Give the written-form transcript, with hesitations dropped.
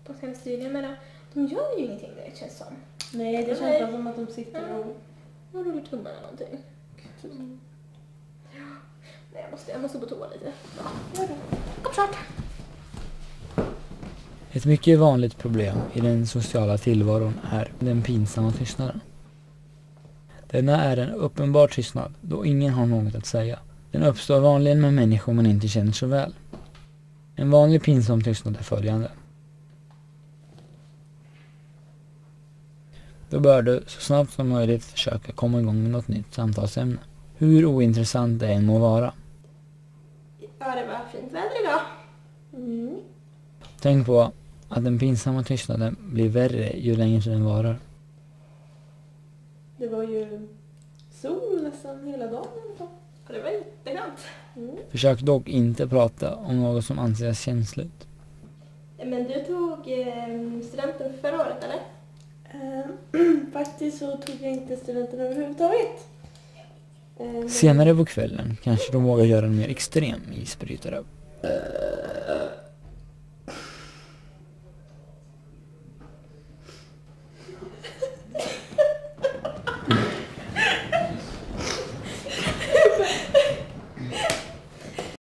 på senaste tiden. Men de gör ju ingenting direkt, känns som. Nej, det känns bara som att de sitter och rullar tummarna eller någonting. Nej, jag måste på toa lite. Ja, gör det. Kom snart. Ett mycket vanligt problem i den sociala tillvaron är den pinsamma tystnaden. Denna är en uppenbar tystnad då ingen har något att säga. Den uppstår vanligen med människor man inte känner så väl. En vanlig pinsam tystnad är följande. Då bör du så snabbt som möjligt försöka komma igång med något nytt samtalsämne. Hur ointressant det än må vara. Ja, det var fint väder idag. Tänk på att den pinsamma tystnaden blir värre ju längre den varar. det var ju sol nästan hela dagen i alla fall. Ja, det var jätteskönt. Försök dock inte prata om något som anses känsligt. Men du tog studenten förra året, eller? Faktiskt så tog jag inte studenten överhuvudtaget. Senare på kvällen kanske de vågar göra en mer extrem isbrytare.